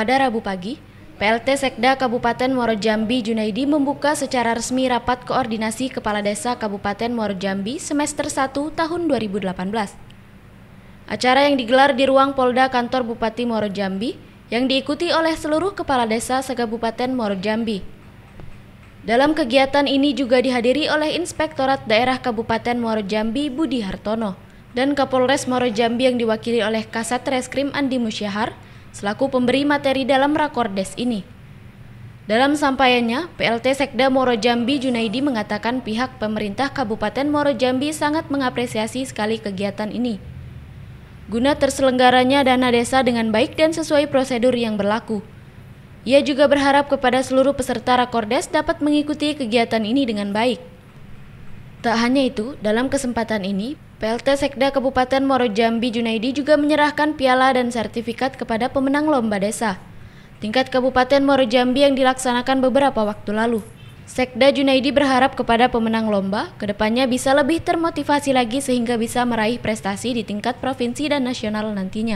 Pada Rabu pagi, PLT Sekda Kabupaten Muaro Jambi Junaidi membuka secara resmi rapat koordinasi Kepala Desa Kabupaten Muaro Jambi semester 1 tahun 2018. Acara yang digelar di ruang Polda Kantor Bupati Muaro Jambi yang diikuti oleh seluruh Kepala Desa se-Kabupaten Muaro Jambi. Dalam kegiatan ini juga dihadiri oleh Inspektorat Daerah Kabupaten Muaro Jambi Budi Hartono dan Kapolres Muaro Jambi yang diwakili oleh Kasat Reskrim Andi Musyahar selaku pemberi materi dalam rakordes ini. Dalam sampaiannya, PLT Sekda Muaro Jambi Junaidi mengatakan pihak pemerintah Kabupaten Muaro Jambi sangat mengapresiasi sekali kegiatan ini. Guna terselenggaranya dana desa dengan baik dan sesuai prosedur yang berlaku. Ia juga berharap kepada seluruh peserta rakordes dapat mengikuti kegiatan ini dengan baik. Tak hanya itu, dalam kesempatan ini, PLT Sekda Kabupaten Muaro Jambi Junaidi juga menyerahkan piala dan sertifikat kepada pemenang lomba desa tingkat Kabupaten Muaro Jambi yang dilaksanakan beberapa waktu lalu. Sekda Junaidi berharap kepada pemenang lomba kedepannya bisa lebih termotivasi lagi sehingga bisa meraih prestasi di tingkat provinsi dan nasional nantinya.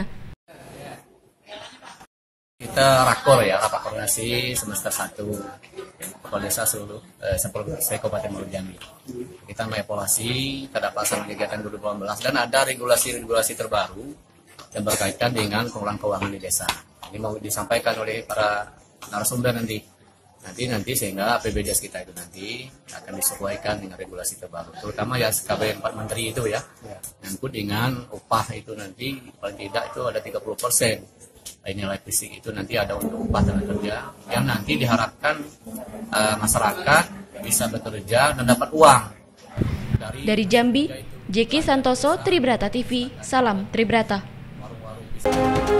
Kita rakor ya, rapat koordinasi semester 1 Kepala Desa seluruh Kabupaten Muaro Jambi. Kita mengevaluasi terhadap pelaksanaan kegiatan 2018 dan ada regulasi-regulasi terbaru yang berkaitan dengan pengelolaan keuangan di desa. Ini mau disampaikan oleh para narasumber nanti sehingga APBDes kita itu nanti akan disesuaikan dengan regulasi terbaru. Terutama ya SKB 4 Menteri itu ya, nyangkut dengan upah itu nanti paling tidak itu ada 30%. Nilai fisik itu nanti ada untuk upah tenaga kerja yang nanti diharapkan masyarakat bisa bekerja dan dapat uang. Dari Jambi, Jeki Santoso, Tribrata TV, salam Tribrata.